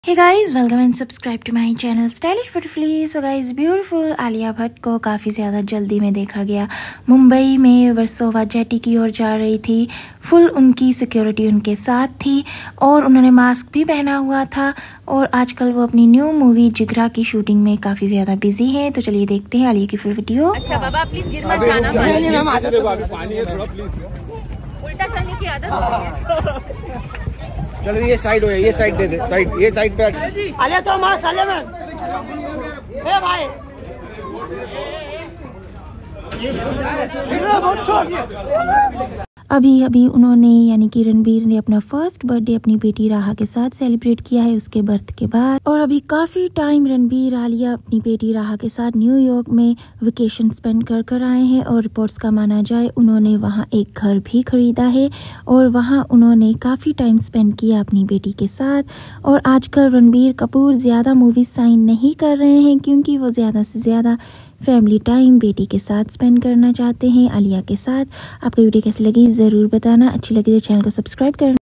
Hey guys, welcome and subscribe to my channel Stylish Butterfly। So guys, beautiful Alia Bhatt को काफ़ी ज़्यादा जल्दी में देखा गया। मुंबई में वर्सोवा जेटी की ओर जा रही थी। फुल उनकी सिक्योरिटी उनके साथ थी और उन्होंने मास्क भी पहना हुआ था। और आजकल वो अपनी न्यू मूवी जिगरा की शूटिंग में काफ़ी ज़्यादा बिजी है। तो चलिए देखते हैं आलिया की फुल वीडियो। अच्छा बाबा प्लीज गिर मत जाना, पानी है थोड़ा प्लीज, उल्टा चलने की आदत हो गई है। चलो ये साइड हो, ये साइड दे दे, साइड ये साइड पे अले तो मार साले में ए भाई बहुत छोड़। अभी उन्होंने यानी कि रणबीर ने अपना फर्स्ट बर्थडे अपनी बेटी राहा के साथ सेलिब्रेट किया है उसके बर्थ के बाद। और अभी काफ़ी टाइम रणबीर आलिया अपनी बेटी राहा के साथ न्यूयॉर्क में वेकेशन स्पेंड कर आए हैं। और रिपोर्ट्स का माना जाए उन्होंने वहां एक घर भी खरीदा है और वहां उन्होंने काफ़ी टाइम स्पेंड किया अपनी बेटी के साथ। और आजकल रणबीर कपूर ज़्यादा मूवीज साइन नहीं कर रहे हैं क्योंकि वो ज़्यादा से ज़्यादा फैमिली टाइम बेटी के साथ स्पेंड करना चाहते हैं आलिया के साथ। आपको वीडियो कैसी लगी ज़रूर बताना। अच्छी लगी तो चैनल को सब्सक्राइब करना।